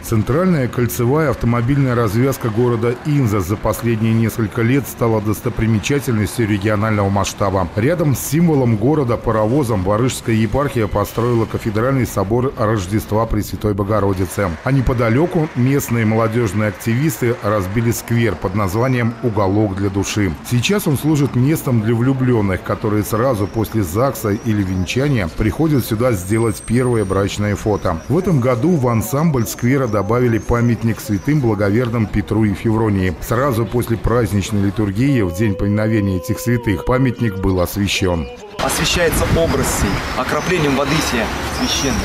Центральная кольцевая автомобильная развязка города Инза за последние несколько лет стала достопримечательностью регионального масштаба. Рядом с символом города паровозом Барышская епархия построила кафедральный собор Рождества Пресвятой Богородицы. А неподалеку местные молодежные активисты разбили сквер под названием «Уголок для души». Сейчас он служит местом для влюбленных, которые сразу после ЗАГСа или венчания приходят сюда сделать первое брачное фото. В этом году в ансамбль сквера добавили памятник святым благоверным Петру и Февронии. Сразу после праздничной литургии, в день поминовения этих святых, памятник был освящен. Освящается образ сей, окроплением воды сия священной.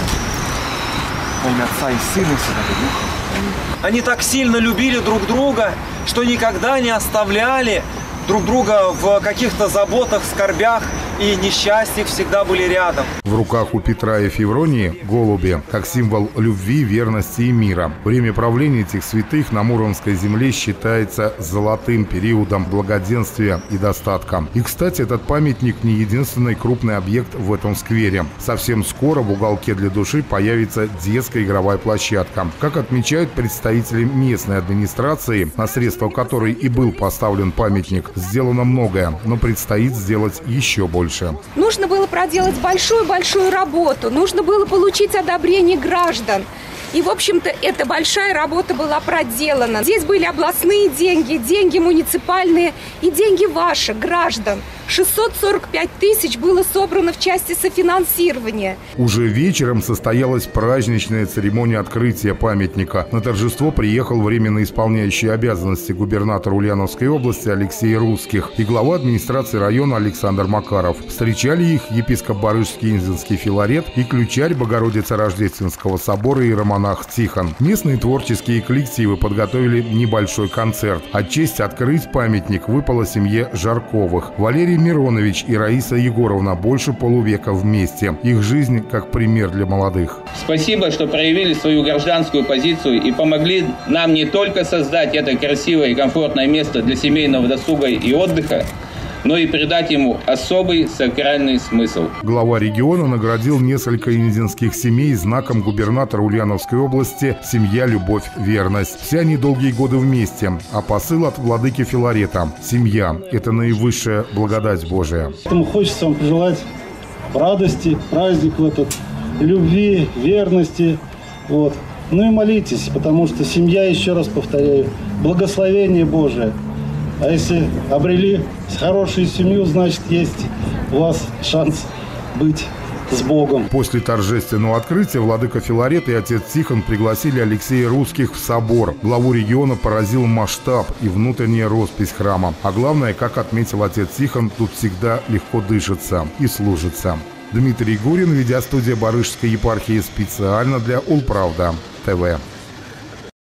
Во имя Отца и Сына и Святого Духа. Они так сильно любили друг друга, что никогда не оставляли друг друга в каких-то заботах, скорбях и несчастьях, всегда были рядом. В руках у Петра и Февронии голуби, как символ любви, верности и мира. Время правления этих святых на Муромской земле считается золотым периодом благоденствия и достатка. И, кстати, этот памятник не единственный крупный объект в этом сквере. Совсем скоро в уголке для души появится детская игровая площадка. Как отмечают представители местной администрации, на средства которой и был поставлен памятник, сделано многое, но предстоит сделать еще больше. Нужно было проделать большую работу, нужно было получить одобрение граждан. И, в общем-то, эта большая работа была проделана. Здесь были областные деньги, деньги муниципальные и деньги ваши, граждан. 645 тысяч было собрано в части софинансирования. Уже вечером состоялась праздничная церемония открытия памятника. На торжество приехал временно исполняющий обязанности губернатор Ульяновской области Алексей Русских и глава администрации района Александр Макаров. Встречали их епископ Барышский Инзинский Филарет и ключарь Богородицы Рождественского собора иеромонах Тихон. Местные творческие коллективы подготовили небольшой концерт. А честь открыть памятник выпала семье Жарковых. Валерий Миронович и Раиса Егоровна больше полувека вместе. Их жизнь как пример для молодых. Спасибо, что проявили свою гражданскую позицию и помогли нам не только создать это красивое и комфортное место для семейного досуга и отдыха, но и придать ему особый сакральный смысл. Глава региона наградил несколько инзинских семей знаком губернатора Ульяновской области «Семья, любовь, верность». Все они долгие годы вместе, а посыл от владыки Филарета «Семья – это наивысшая благодать Божия». Поэтому хочется вам пожелать радости, праздник в этот, любви, верности. Вот. Ну и молитесь, потому что семья, еще раз повторяю, благословение Божие. А если обрели хорошую семью, значит, есть у вас шанс быть с Богом. После торжественного открытия владыка Филарет и отец Тихон пригласили Алексея Русских в собор. Главу региона поразил масштаб и внутренняя роспись храма. А главное, как отметил отец Тихон, тут всегда легко дышится и служится. Дмитрий Гурин, видеостудия Барышской епархии, специально для Улправда ТВ.